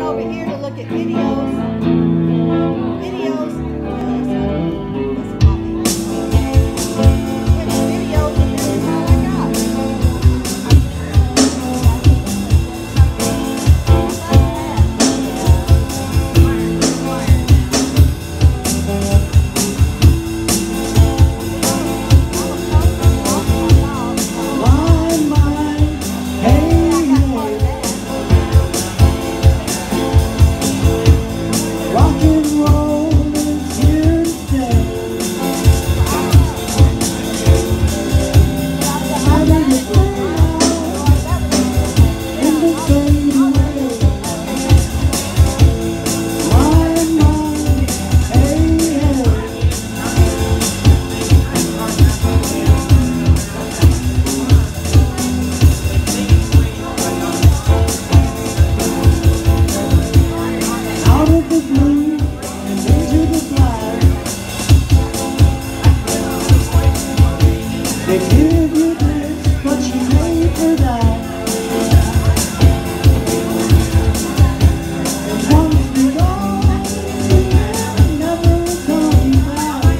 over here to look at videos. Videos. Videos, and this is all I got. They give you this, but you pay for that. And once you're gone, you're never coming back.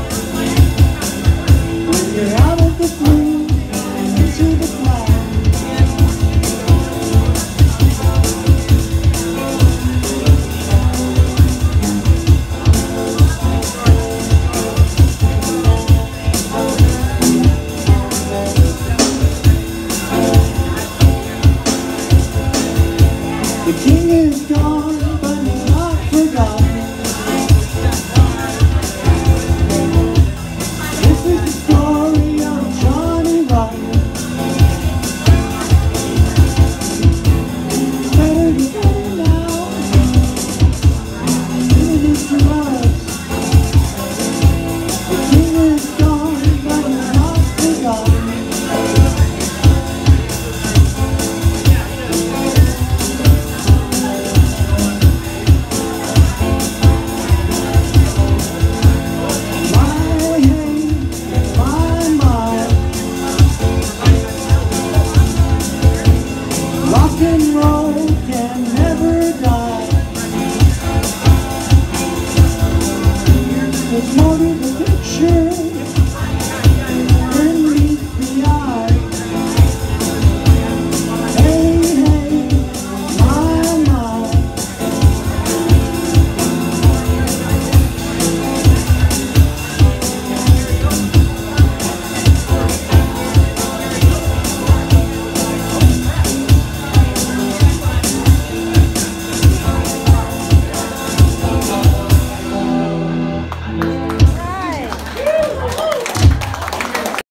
When you're out of the blue and into the black. The king is gone, but he's not forgotten. This is the story of Johnny Rotten. It's better to go now than it is to us. The king is gone, but he's not forgotten. Rock and roll can never die. There's more to the picture